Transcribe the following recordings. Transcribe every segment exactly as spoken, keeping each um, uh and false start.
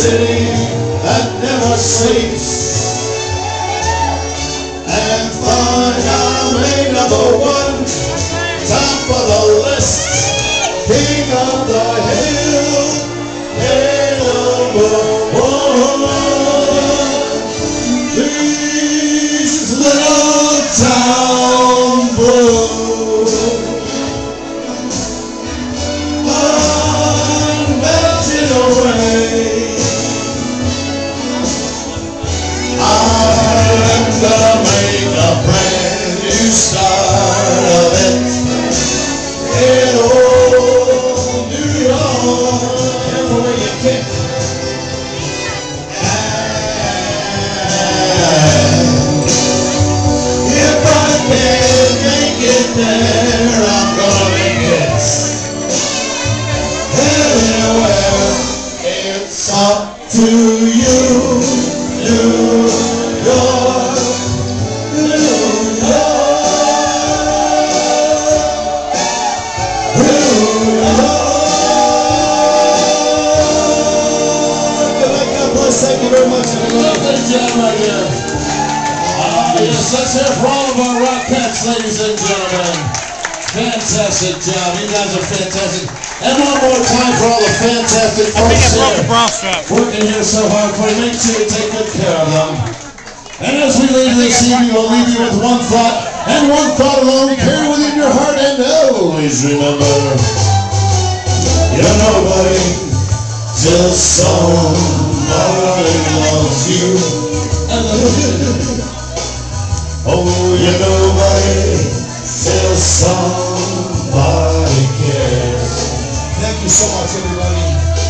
city that never sleeps, and find I made number one, top of the list, king of the hill, hey, number one. These little town blues are melting away. I'm gonna make a brand new start of it in old New York. Careful where you kick. And if I can't make it there, I'm gonna make it anywhere. It's up to you, New York, New York, New York. Good night, God bless. Thank you very much, everybody. Lovely job right here. Ah, yes, let's hear for all of our rock cats, ladies and gentlemen. Fantastic job. You guys are fantastic. And one more time for all the fantastic folks here working here so hard for you. Make sure you take good care of them. And as we leave this evening, we'll leave you with one thought, and one thought alone. Carry within your heart, and always remember, You're nobody till somebody loves you. Oh, you're nobody till somebody cares. Thank you so much, everybody.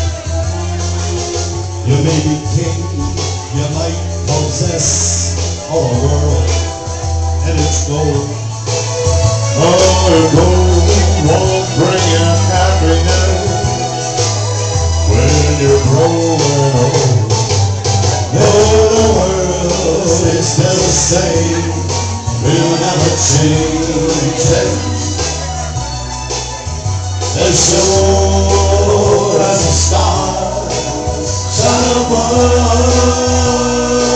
You may be king, you might possess all the world and its gold. Oh, gold won't bring you happiness when you're growing old. Oh, the world is still the same, we'll never change it. As sure as a star shine above,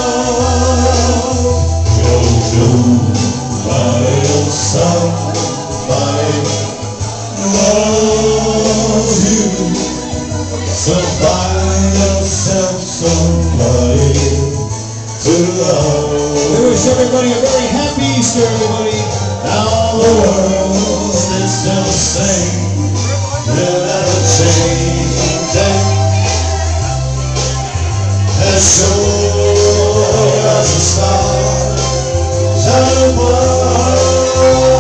you'll do while somebody loves you. So find yourself somebody to love. We wish everybody a very happy Easter, everybody. Now the world is still the same, we'll never change it. As sure as a star shine above,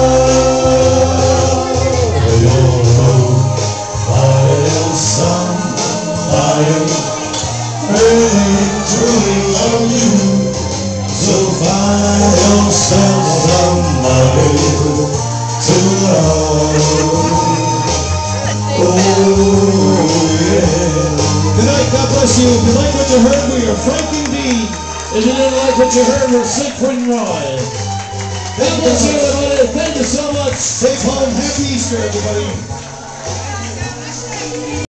you'll know while somebody really truly love you. So find yourself somebody to love. Oh, yeah. Good night, God bless you. If you like what you heard, we are Frank and Dean. if you didn't like what you heard, we're Siegfried and Roy. God bless you, everybody. Thank you so much. Safe home. Happy Easter, everybody.